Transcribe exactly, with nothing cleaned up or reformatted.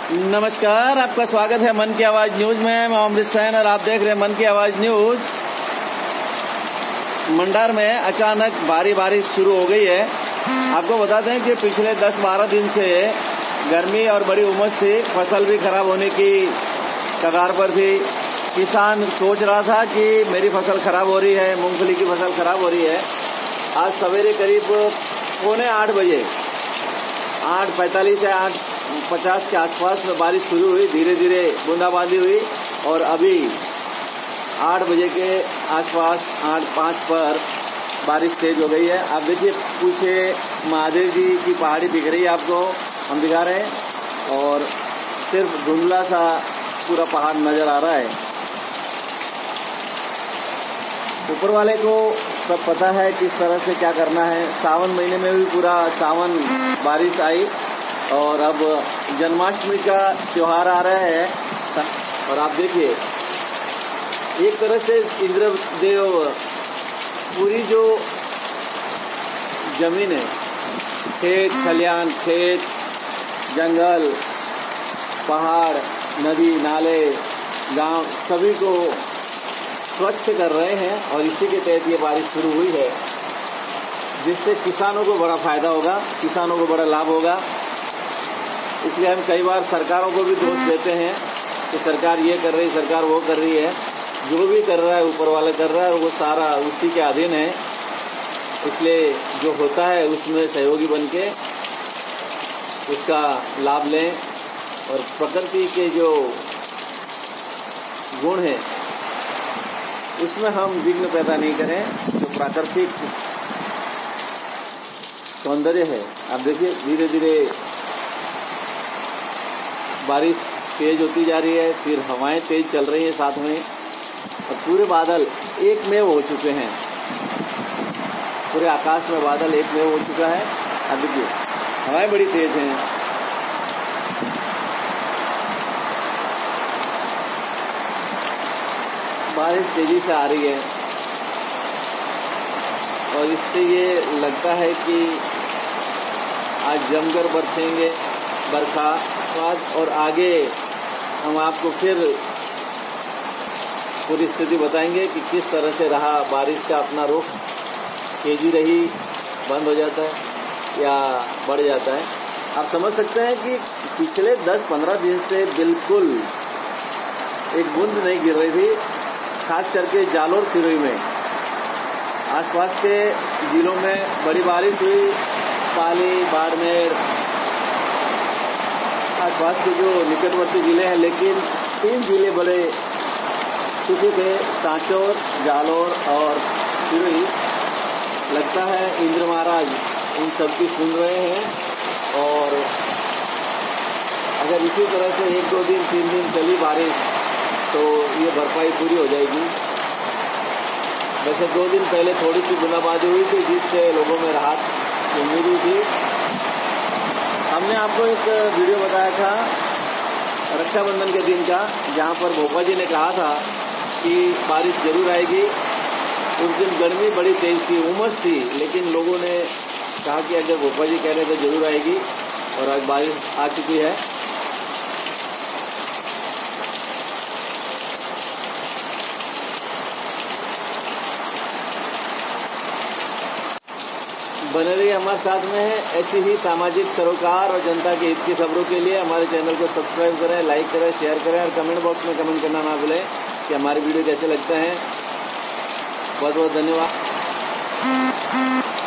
नमस्कार, आपका स्वागत है मन की आवाज़ न्यूज़ में। मैं अमृत सैन और आप देख रहे हैं मन की आवाज़ न्यूज़। मंडार में अचानक भारी बारिश शुरू हो गई है। आपको बता दें कि पिछले दस बारह दिन से गर्मी और बड़ी उमस थी, फसल भी खराब होने की कगार पर थी। किसान सोच रहा था कि मेरी फसल खराब हो रही है, मूंगफली की फसल खराब हो रही है। आज सवेरे करीब पौने आठ बजे आठ पैंतालीस या आठ पचास के आसपास में बारिश शुरू हुई, धीरे धीरे बूंदाबांदी हुई और अभी आठ बजे के आसपास आठ पाँच पर बारिश तेज हो गई है। आप देखिए पीछे महादेव जी की पहाड़ी दिख रही है, आपको हम दिखा रहे हैं और सिर्फ धुंधला सा पूरा पहाड़ नज़र आ रहा है। ऊपर वाले को सब पता है किस तरह से क्या करना है। सावन महीने में भी पूरा सावन बारिश आई और अब जन्माष्टमी का त्यौहार आ रहा है और आप देखिए एक तरह से इंद्रदेव पूरी जो जमीन है, खेत खलियान, खेत जंगल, पहाड़, नदी नाले, गांव सभी को स्वच्छ कर रहे हैं और इसी के तहत ये बारिश शुरू हुई है, जिससे किसानों को बड़ा फायदा होगा, किसानों को बड़ा लाभ होगा। इसलिए हम कई बार सरकारों को भी दोष देते हैं कि सरकार ये कर रही, सरकार वो कर रही है। जो भी कर रहा है ऊपर वाला कर रहा है, वो सारा उसी के अधीन है। इसलिए जो होता है उसमें सहयोगी बन के उसका लाभ लें और प्रकृति के जो गुण हैं उसमें हम विघ्न पैदा नहीं करें। जो प्राकृतिक सौंदर्य है, आप देखिए धीरे धीरे बारिश तेज होती जा रही है, फिर हवाएं तेज चल रही हैं साथ में और पूरे बादल एक में हो चुके हैं। पूरे आकाश में बादल एक में हो चुका है। अब देखिए हवाएं बड़ी तेज हैं। बारिश तेजी से आ रही है और इससे ये लगता है कि आज जमकर बरसेंगे बरखा बाद और आगे हम आपको फिर पूरी स्थिति बताएंगे कि किस तरह से रहा बारिश का अपना रुख। तेजी रही, बंद हो जाता है या बढ़ जाता है। आप समझ सकते हैं कि पिछले दस पंद्रह दिन से बिल्कुल एक बूंद नहीं गिर रही थी, खास करके जालोर सिरोही में। आसपास के जिलों में बड़ी बारिश हुई, पाली, बाड़मेर, आसपास के जो निकटवर्ती जिले हैं, लेकिन तीन जिले बड़े सूखे थे, सांचौर, जालोर और सिरोही। लगता है इंद्र महाराज उन सबकी सुन रहे हैं और अगर इसी तरह से एक दो दिन तीन दिन चली बारिश तो ये भरपाई पूरी हो जाएगी। वैसे दो दिन पहले थोड़ी सी बूंदाबांदी हुई थी, जिससे लोगों में राहत की उम्मीद हुई थी। हमने आपको एक वीडियो बताया था रक्षाबंधन के दिन का, जहां पर भोपा जी ने कहा था कि बारिश जरूर आएगी। उस दिन गर्मी बड़ी तेज थी, उमस थी, लेकिन लोगों ने कहा कि अगर भोपा जी कह रहे तो जरूर आएगी और आज बारिश आ चुकी है। बने रहिए हमारे साथ में है। ऐसी ही सामाजिक सरोकार और जनता के हित की खबरों के लिए हमारे चैनल को सब्सक्राइब करें, लाइक करें, शेयर करें और कमेंट बॉक्स में कमेंट करना ना भूलें कि हमारे वीडियो कैसे लगते हैं। बहुत बहुत धन्यवाद।